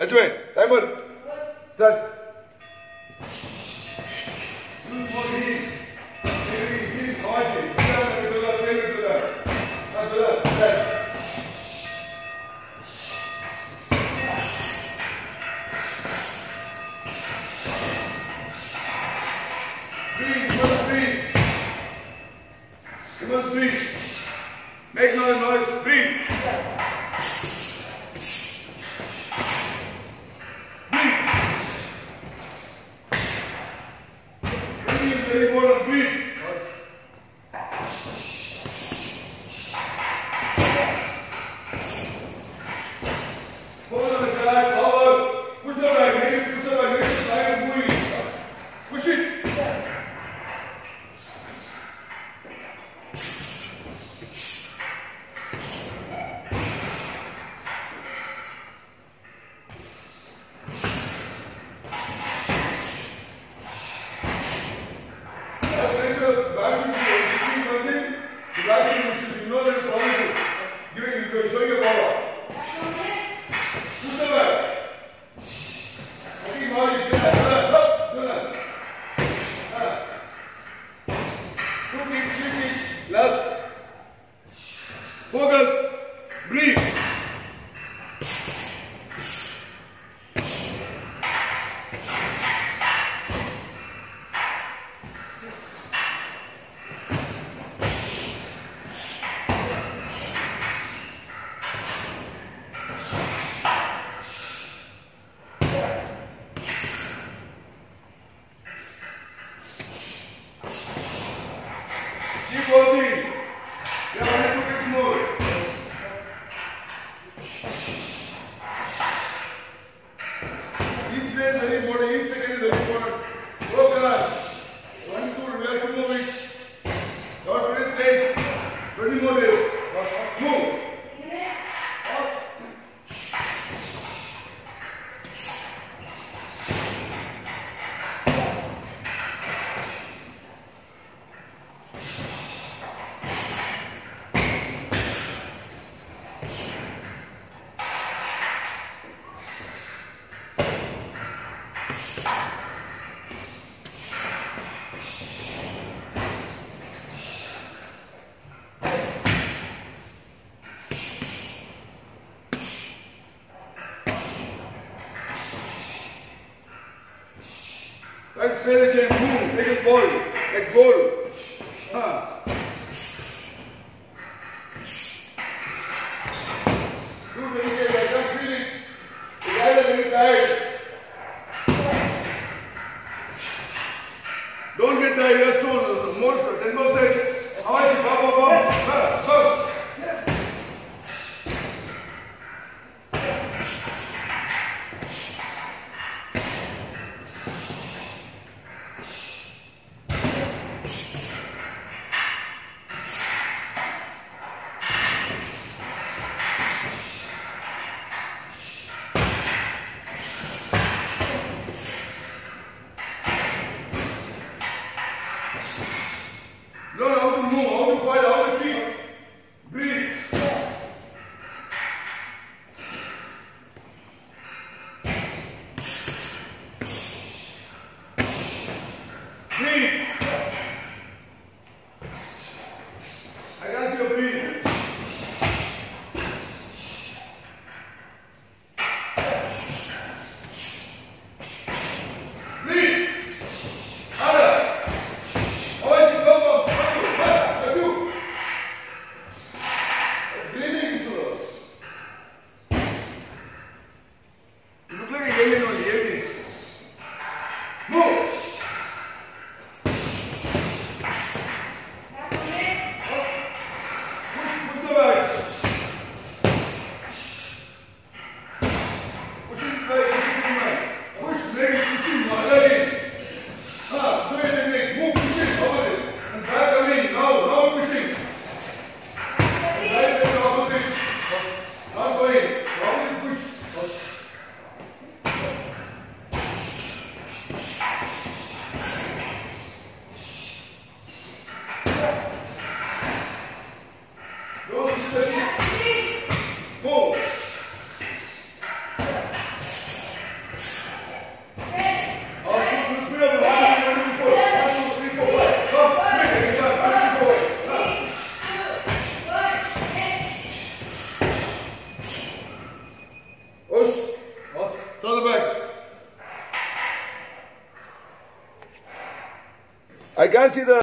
That's right. Timer. Start. You must breathe. Make no noise. Breathe. Breathe. Very important. Breathe. Hold on the side. Power. Push up like this. Push up like this. Try to pull it. Push it. Show your power. Push the back. Okay, now you do that. Do that. Two kicks, 3 kicks. Last. Focus. Breathe. Keep working. You have 2 kicks more. Each day is very important. Each second is very important. Work hard. 1, 2, we have 2 more weeks. Not very late. 20 more days. Move. Let's play the game. Move. Take a ball. Like goal. Do very good. I can't feel it. The guys are very tired. Don't get tired. You have to more 10 more seconds. How is it? Go. Learn how to move, how to fight, how to kick. Breathe. Breathe. I can't see you breathe. Breathe. You look like a alien only, alien. I can't see the